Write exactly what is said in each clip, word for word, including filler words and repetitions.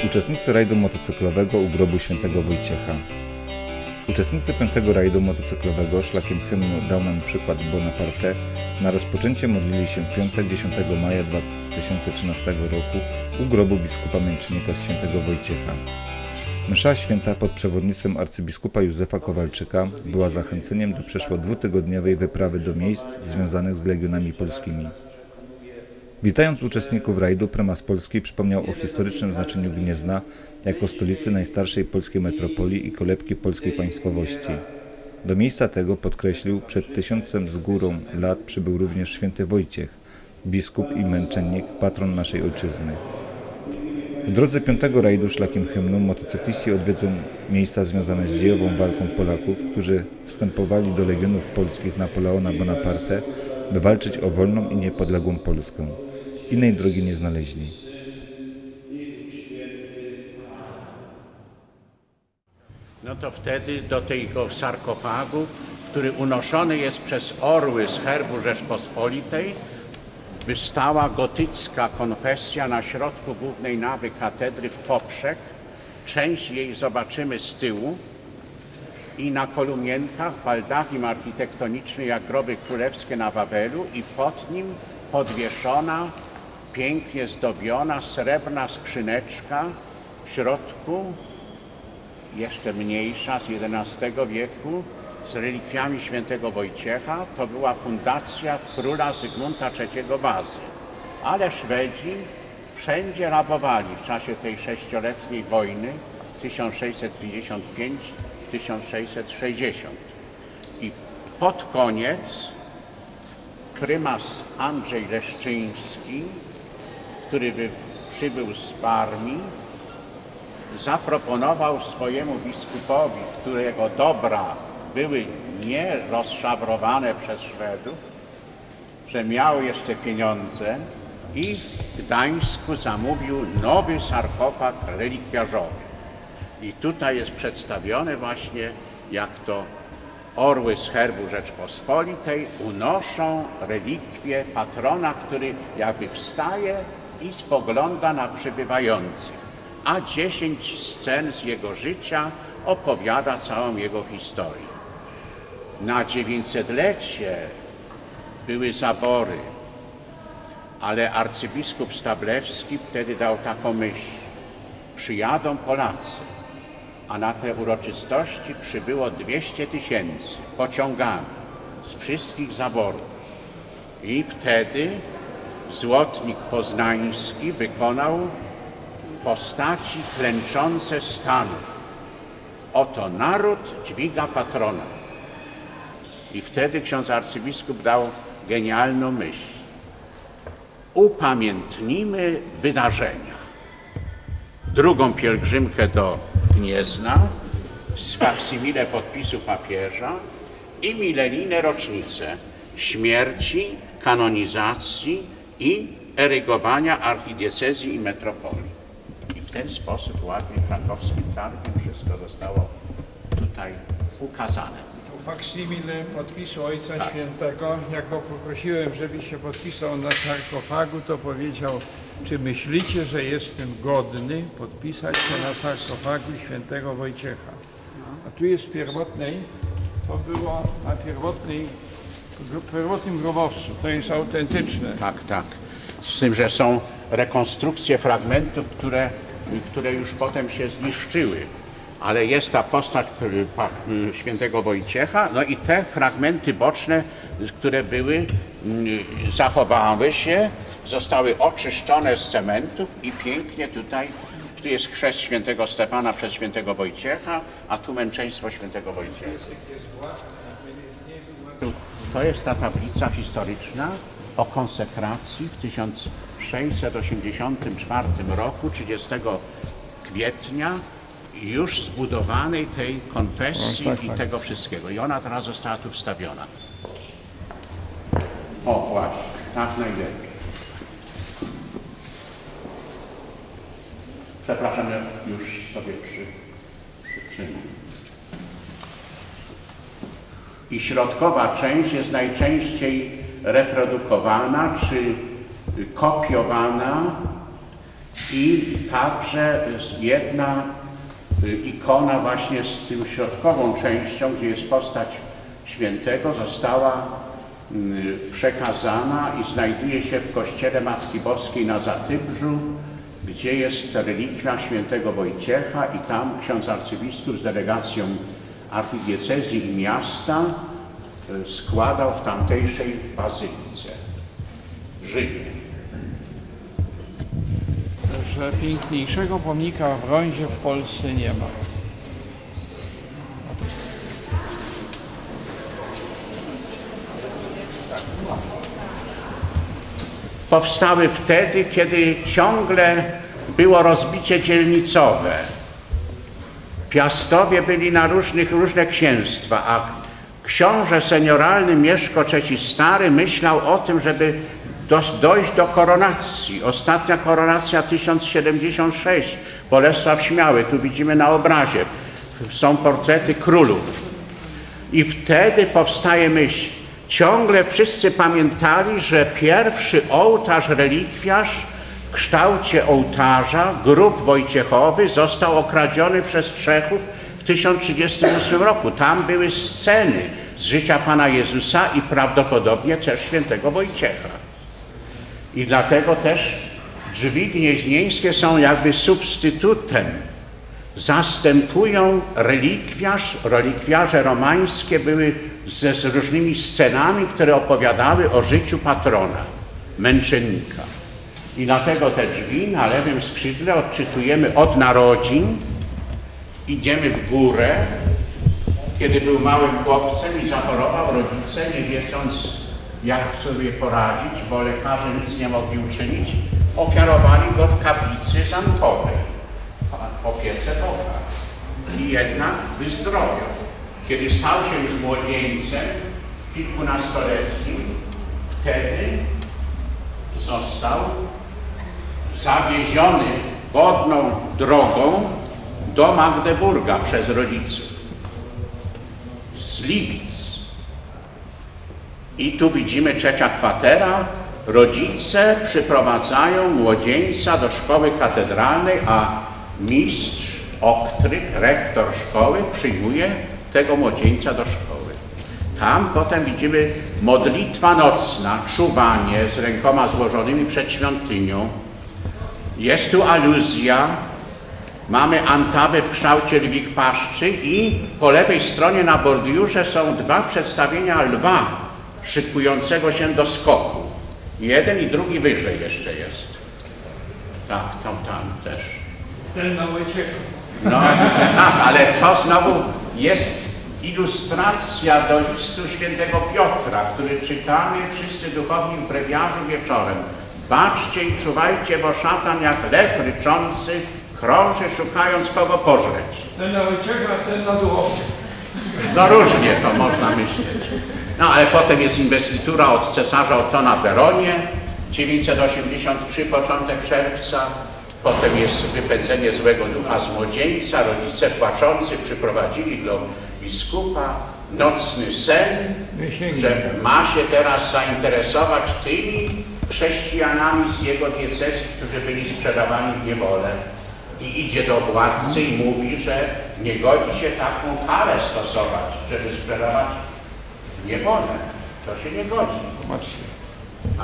Uczestnicy rajdu motocyklowego u grobu świętego Wojciecha. Uczestnicy piątego rajdu motocyklowego szlakiem hymnu Dał nam przykład Bonaparte na rozpoczęcie modlili się w piątek dziesiątego maja dwa tysiące trzynastego roku u grobu biskupa męczennika świętego Wojciecha. Msza święta pod przewodnictwem arcybiskupa Józefa Kowalczyka była zachęceniem do przeszło dwutygodniowej wyprawy do miejsc związanych z legionami polskimi. Witając uczestników rajdu, prymas Polski przypomniał o historycznym znaczeniu Gniezna jako stolicy najstarszej polskiej metropolii i kolebki polskiej państwowości. Do miejsca tego, podkreślił, przed tysiącem z górą lat przybył również święty Wojciech, biskup i męczennik, patron naszej ojczyzny. W drodze piątego rajdu szlakiem hymnu motocykliści odwiedzą miejsca związane z dziejową walką Polaków, którzy wstępowali do legionów polskich Napoleona Bonaparte, by walczyć o wolną i niepodległą Polskę. Innej drogi nie znaleźli. No to wtedy do tego sarkofagu, który unoszony jest przez orły z herbu Rzeczpospolitej, by stała gotycka konfesja na środku głównej nawy katedry w poprzek. Część jej zobaczymy z tyłu i na kolumienkach baldachim architektoniczny jak groby królewskie na Wawelu i pod nim podwieszona, pięknie zdobiona srebrna skrzyneczka, w środku jeszcze mniejsza z jedenastego wieku z relikwiami świętego Wojciecha. To była fundacja króla Zygmunta trzeciego Wazy, ale Szwedzi wszędzie rabowali w czasie tej sześcioletniej wojny tysiąc sześćset pięćdziesiąt pięć do tysiąc sześćset sześćdziesiąt. I pod koniec prymas Andrzej Leszczyński, który przybył z Warmii, zaproponował swojemu biskupowi, którego dobra były nie rozszabrowane przez Szwedów, że miał jeszcze pieniądze i w Gdańsku zamówił nowy sarkofag relikwiarzowy. I tutaj jest przedstawione właśnie, jak to orły z herbu Rzeczpospolitej unoszą relikwie patrona, który jakby wstaje i spogląda na przybywających, a dziesięć scen z jego życia opowiada całą jego historię. Na dziewięćsetlecie były zabory, ale arcybiskup Stablewski wtedy dał taką myśl: przyjadą Polacy, a na te uroczystości przybyło dwieście tysięcy pociągami z wszystkich zaborów. I wtedy złotnik poznański wykonał postaci klęczące stanów. Oto naród dźwiga patrona. I wtedy ksiądz arcybiskup dał genialną myśl: upamiętnimy wydarzenia. Drugą pielgrzymkę do Gniezna z faksymile podpisu papieża i milenijne rocznice śmierci, kanonizacji i erygowania archidiecezji i metropolii. I w ten sposób ładnie krakowskim targiem wszystko zostało tutaj ukazane. Faksimile podpisu Ojca Tak. Świętego, jak go poprosiłem, żeby się podpisał na sarkofagu, to powiedział: czy myślicie, że jestem godny podpisać się na sarkofagu świętego Wojciecha? A tu jest w pierwotnej, to było na pierwotnej, pierwotnym grobowcu, to jest autentyczne. Tak, tak. Z tym, że są rekonstrukcje fragmentów, które, które już potem się zniszczyły. Ale jest ta postać świętego Wojciecha, no i te fragmenty boczne, które były, zachowały się, zostały oczyszczone z cementów i pięknie tutaj, tu jest chrzest świętego Stefana przez świętego Wojciecha, a tu męczeństwo świętego Wojciecha. To jest ta tablica historyczna o konsekracji w tysiąc sześćset osiemdziesiątym czwartym roku, trzydziestego kwietnia, już zbudowanej tej konfesji no, tak, i tak. tego wszystkiego. I ona teraz została tu wstawiona. O właśnie, tak najlepiej. Przepraszam, ja już sobie przy, przytrzymam. I środkowa część jest najczęściej reprodukowana czy kopiowana i także jedna ikona właśnie z tym środkową częścią, gdzie jest postać świętego, została przekazana i znajduje się w kościele Matki Boskiej na Zatybrzu, gdzie jest relikwia świętego Wojciecha i tam ksiądz arcybiskup z delegacją archidiecezji i miasta składał w tamtejszej bazylice w Rzymie. Że piękniejszego pomnika w brązie w Polsce nie ma. Powstały wtedy, kiedy ciągle było rozbicie dzielnicowe. Piastowie byli na różnych, różne księstwa, a książę senioralny Mieszko trzeci Stary myślał o tym, żeby dojść do koronacji. Ostatnia koronacja tysiąc siedemdziesiąt sześć, Bolesław Śmiały, tu widzimy na obrazie, są portrety królów. I wtedy powstaje myśl, ciągle wszyscy pamiętali, że pierwszy ołtarz, relikwiarz w kształcie ołtarza, grób Wojciechowy, został okradziony przez Czechów w tysiąc trzydziestym ósmym roku. Tam były sceny z życia Pana Jezusa i prawdopodobnie też świętego Wojciecha. I dlatego też drzwi gnieźnieńskie są jakby substytutem, zastępują relikwiarz. Relikwiarze romańskie były ze, z różnymi scenami, które opowiadały o życiu patrona, męczennika. I dlatego te drzwi na lewym skrzydle odczytujemy od narodzin, idziemy w górę, kiedy był małym chłopcem i zachorował, rodzice, nie wiedząc jak sobie poradzić, bo lekarze nic nie mogli uczynić, ofiarowali go w kaplicy zamkowej, opiece Boga. I jednak wyzdrowiał. Kiedy stał się już młodzieńcem, kilkunastoletnim, wtedy został zawieziony wodną drogą do Magdeburga przez rodziców z Libic. I tu widzimy trzecia kwatera. Rodzice przyprowadzają młodzieńca do szkoły katedralnej, a mistrz Oktryk, rektor szkoły, przyjmuje tego młodzieńca do szkoły. Tam potem widzimy modlitwa nocna, czuwanie z rękoma złożonymi przed świątynią. Jest tu aluzja, mamy antawę w kształcie lwich paszczy i po lewej stronie na bordiurze są dwa przedstawienia lwa szykującego się do skoku. Jeden i drugi wyżej jeszcze jest. Tak, tam, tam też. Ten na Wojciecha. No tak, ale to znowu jest ilustracja do listu świętego Piotra, który czytamy wszyscy duchowni w brewiarzu wieczorem. Baczcie i czuwajcie, bo szatan jak lew ryczący krąży, szukając kogo pożreć. Ten na Wojciecha, ten na duchownych. No różnie to można myśleć. No ale potem jest inwestytura od cesarza Ottona w Weronie, dziewięćset osiemdziesiąt trzy, początek czerwca. Potem jest wypędzenie złego ducha z młodzieńca. Rodzice płaczący przyprowadzili do biskupa nocny sen, że ma się teraz zainteresować tymi chrześcijanami z jego diecezji, którzy byli sprzedawani w niewolę. I idzie do władcy i mówi, że nie godzi się taką karę stosować, żeby sprzedawać w niewolę. To się nie godzi. Zobaczcie. A.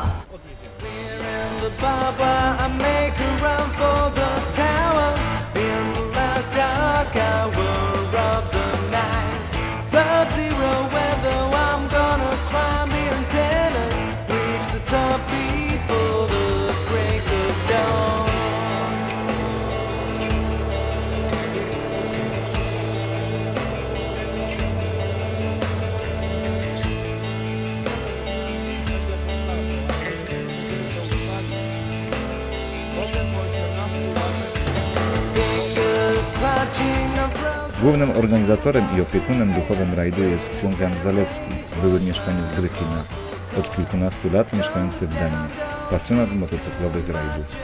Głównym organizatorem i opiekunem duchowym rajdu jest ksiądz Jan Zalewski, były mieszkaniec Gryfina, od kilkunastu lat mieszkający w Demnie, pasjonat motocyklowych rajdów.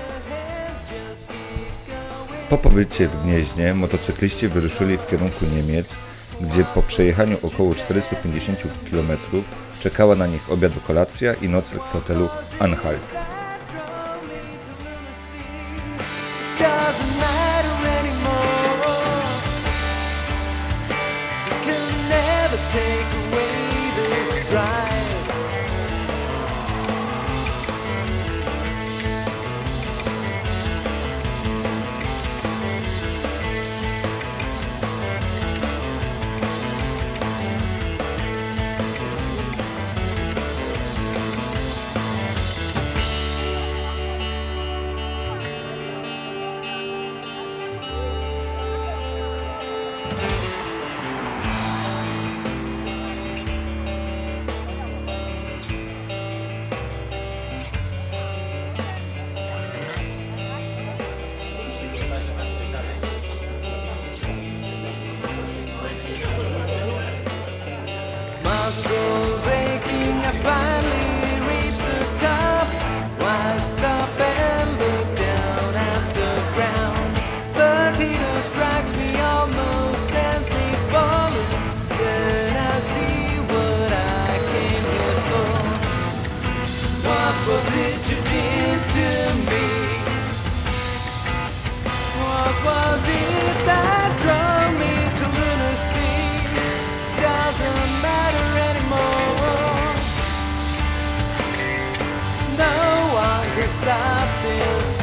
Po pobycie w Gnieźnie motocykliści wyruszyli w kierunku Niemiec, gdzie po przejechaniu około czterystu pięćdziesięciu kilometrów czekała na nich obiad-kolacja i nocleg w hotelu Anhalt. can't stop this.